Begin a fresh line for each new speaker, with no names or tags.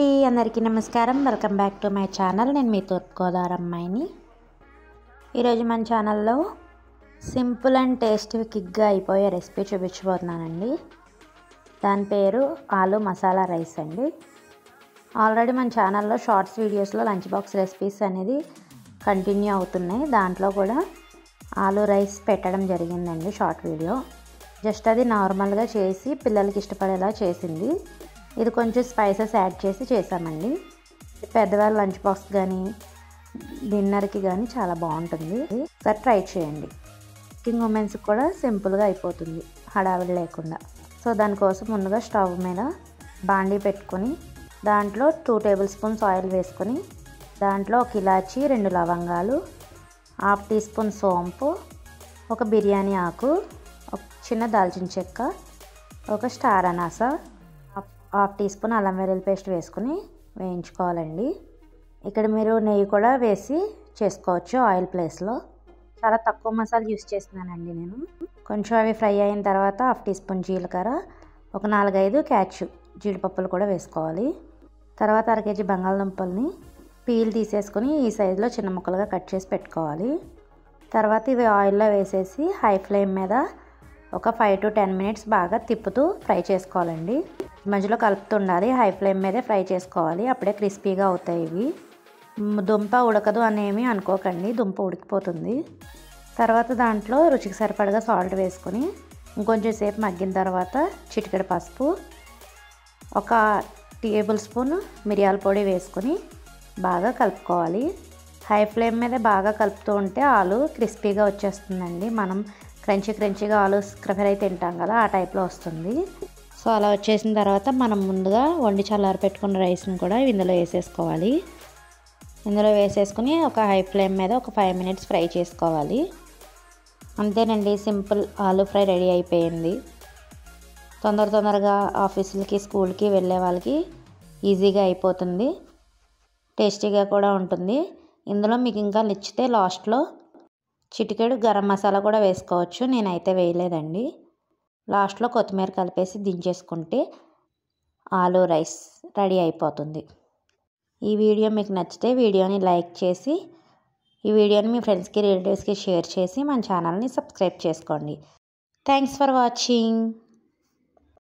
అండి, అందరికీ నమస్కారం. Welcome back to my channel. నేను మీ తూర్పుగోదావరి అమ్మాయిని. ఈరోజు మన ఛానల్లో సింపుల్ అండ్ టేస్టీ క్విక్గా అయిపోయే రెసిపీ చూపించబోతున్నానండి. దాని పేరు ఆలు మసాలా రైస్ అండి. ఆల్రెడీ మన ఛానల్లో షార్ట్స్ వీడియోస్లో లంచ్ బాక్స్ రెసిపీస్ అనేది కంటిన్యూ అవుతున్నాయి. దాంట్లో కూడా ఆలు రైస్ పెట్టడం జరిగిందండి షార్ట్ వీడియో. జస్ట్ అది నార్మల్గా చేసి పిల్లలకి ఇష్టపడేలా చేసింది. ఇది కొంచెం స్పైసెస్ యాడ్ చేసి చేసామండి. పెద్దవాళ్ళ లంచ్ బాక్స్ కానీ డిన్నర్కి కానీ చాలా బాగుంటుంది. ఒకసారి ట్రై చేయండి. కుకింగ్ ఉమెన్స్కి కూడా సింపుల్గా అయిపోతుంది, హడావిడి లేకుండా. సో దానికోసం ముందుగా స్టవ్ మీద బాండీ పెట్టుకొని దాంట్లో 2 టేబుల్ స్పూన్స్ ఆయిల్ వేసుకొని దాంట్లో 1 ఇలాచి, 2 లవంగాలు, 1/2 టీ స్పూన్ సోంపు, 1 బిర్యానీ ఆకు, 1 చిన్న దాల్చిన చెక్క, 1 స్టార్ అనాస, 1/2 టీ స్పూన్ అల్లం వెల్లుల్లి పేస్ట్ వేసుకుని వేయించుకోవాలండి. ఇక్కడ మీరు నెయ్యి కూడా వేసి చేసుకోవచ్చు ఆయిల్ ప్లేస్లో. చాలా తక్కువ మసాలా యూస్ చేస్తున్నానండి నేను. కొంచెం అవి ఫ్రై అయిన తర్వాత 1/2 టీ స్పూన్ జీలకర్ర, 4-5 క్యాష్యూ జీడిపప్పులు కూడా వేసుకోవాలి. తర్వాత 1 కేజీ బంగాళదుంపల్ని పీల్ తీసేసుకొని ఈ సైజులో చిన్న ముక్కలుగా కట్ చేసి పెట్టుకోవాలి. తర్వాత ఇవి ఆయిల్లో వేసేసి హై ఫ్లేమ్ మీద ఒక 5 to 10 మినిట్స్ బాగా తిప్పుతూ ఫ్రై చేసుకోవాలండి. మధ్యలో కలుపుతుండాలి. హై ఫ్లేమ్ మీదే ఫ్రై చేసుకోవాలి, అప్పుడే క్రిస్పీగా అవుతాయి ఇవి. దుంప ఉడకదు అనేమి అనుకోకండి, దుంప ఉడికిపోతుంది. తర్వాత దాంట్లో రుచికి సరిపడగా సాల్ట్ వేసుకొని ఇంకొంచెం సేపు మగ్గిన తర్వాత చిటికెడు పసుపు, 1 టేబుల్ స్పూన్ మిరియాల పొడి వేసుకొని బాగా కలుపుకోవాలి. హై ఫ్లేమ్ మీద బాగా కలుపుతూ ఉంటే ఆలు క్రిస్పీగా వచ్చేస్తుందండి. మనం క్రంచీగా ఆలు ఫ్రై తింటాం కదా, ఆ టైప్లో వస్తుంది. సో అలా వచ్చేసిన తర్వాత మనం ముందుగా వండి చల్లారి పెట్టుకున్న రైస్ని కూడా ఇందులో వేసేసుకోవాలి. ఇందులో వేసేసుకుని ఒక హై ఫ్లేమ్ మీద ఒక 5 మినిట్స్ ఫ్రై చేసుకోవాలి. అంతేనండి, సింపుల్ ఆలు ఫ్రై రెడీ అయిపోయింది. తొందరగా ఆఫీసులకి స్కూల్కి వెళ్ళే వాళ్ళకి ఈజీగా అయిపోతుంది, టేస్టీగా కూడా ఉంటుంది. ఇందులో మీకు ఇంకా నచ్చితే లాస్ట్లో చిటికెడు గరం మసాలా కూడా వేసుకోవచ్చు. నేనైతే వేయలేదండి. లాస్ట్లో కొత్తిమీర కలిపేసి దించేసుకుంటే ఆలు రైస్ రెడీ అయిపోతుంది. ఈ వీడియో మీకు నచ్చితే వీడియోని లైక్ చేసి ఈ వీడియోని మీ ఫ్రెండ్స్కి రిలేటివ్స్కి షేర్ చేసి మన ఛానల్ని సబ్స్క్రైబ్ చేసుకోండి. Thanks for watching.